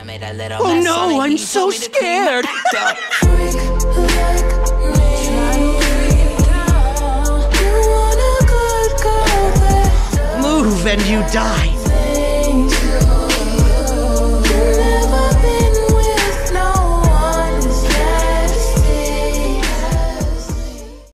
Oh no, I'm so scared! Move and you die.